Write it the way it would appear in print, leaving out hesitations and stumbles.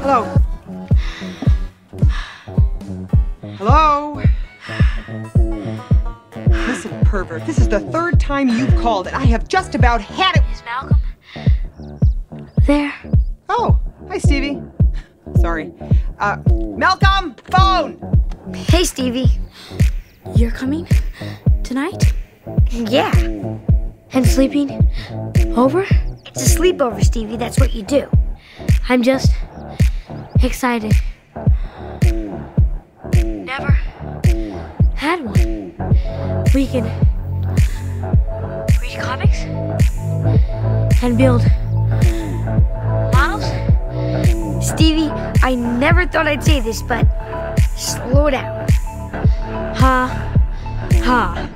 Hello? Hello? Listen, pervert, this is the third time you've called, and I have just about had it. Is Malcolm there? Oh, hi, Stevie. Sorry. Malcolm, phone! Hey, Stevie. You're coming tonight? Yeah. And sleeping over? It's a sleepover, Stevie. That's what you do. I'm just excited. Never had one. We can read comics and build models. Stevie, I never thought I'd say this, but slow down. Ha, ha.